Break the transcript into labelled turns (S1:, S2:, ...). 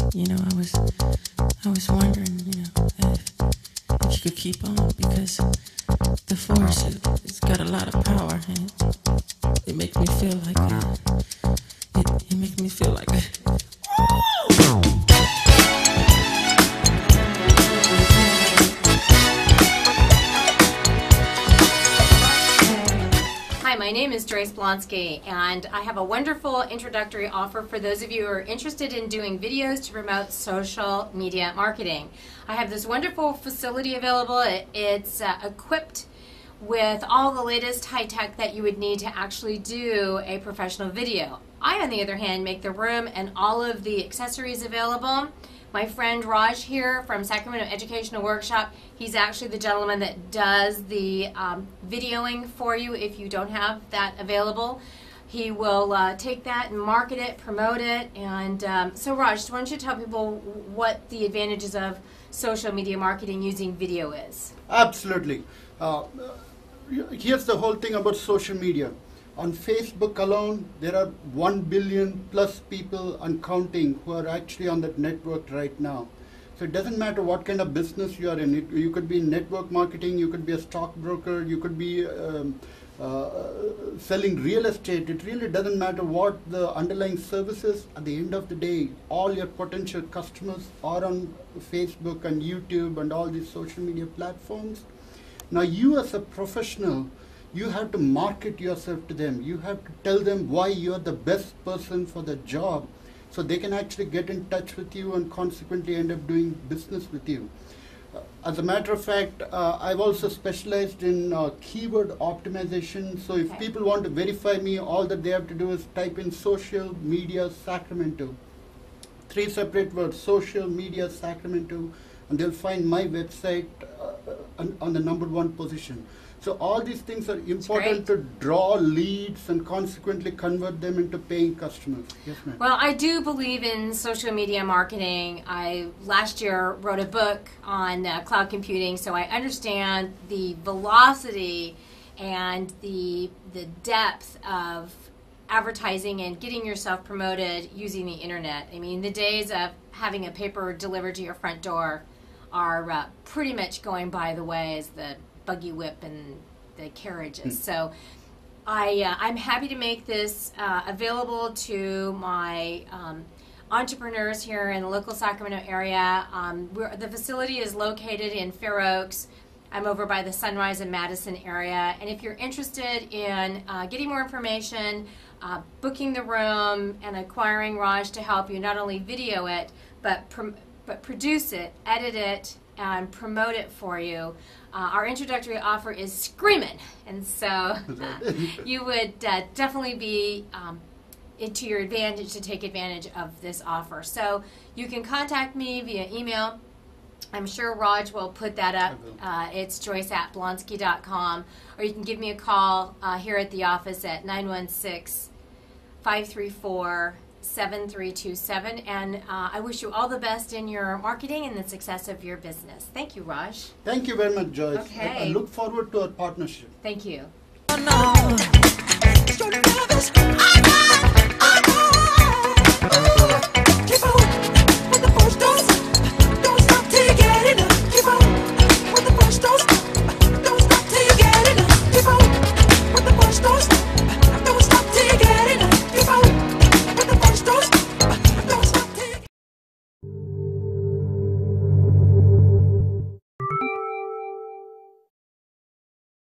S1: I was wondering, if you could keep on, because the force, it's got a lot of power, and it makes me feel like it makes me feel like
S2: Hi, my name is Joyce Blonsky, and I have a wonderful introductory offer for those of you who are interested in doing videos to promote social media marketing. I have this wonderful facility available. It's equipped with all the latest high tech that you would need to actually do a professional video. I, on the other hand, make the room and all of the accessories available. My friend Raj here from Sacramento Educational Workshop, he's actually the gentleman that does the videoing for you if you don't have that available. He will take that and market it, promote it, and so Raj, why don't you tell people what the advantages of social media marketing using video is?
S3: Absolutely. Here's the whole thing about social media. On Facebook alone, there are 1 billion plus people and counting who are actually on that network right now. So it doesn't matter what kind of business you are in. You could be in network marketing, you could be a stockbroker, you could be selling real estate. It really doesn't matter what the underlying service is. At the end of the day, all your potential customers are on Facebook and YouTube and all these social media platforms. Now you as a professional, you have to market yourself to them. You have to tell them why you're the best person for the job, so they can actually get in touch with you and consequently end up doing business with you. As a matter of fact, I've also specialized in keyword optimization. So if people want to verify me, all that they have to do is type in social media Sacramento. 3 separate words, social media Sacramento, and they'll find my website on the #1 position. So all these things are important to draw leads and consequently convert them into paying customers. Yes, ma'am.
S2: Well, I do believe in social media marketing. I last year wrote a book on cloud computing, so I understand the velocity and the depth of advertising and getting yourself promoted using the internet. I mean, the days of having a paper delivered to your front door are pretty much going by the way as the buggy whip and the carriages. So I'm happy to make this available to my entrepreneurs here in the local Sacramento area. The facility is located in Fair Oaks. I'm over by the Sunrise and Madison area. And if you're interested in getting more information, booking the room, and acquiring Raj to help you not only video it, but produce it, edit it, and promote it for you, our introductory offer is screaming, and so you would definitely be to your advantage to take advantage of this offer. So you can contact me via email. I'm sure Raj will put that up. It's joyce@blonsky.com, or you can give me a call here at the office at 916-534-7327, and I wish you all the best in your marketing and the success of your business. Thank you, Raj.
S3: Thank you very much, Joyce.
S2: Okay.
S3: I look forward to our partnership.
S2: Thank you.
S1: no.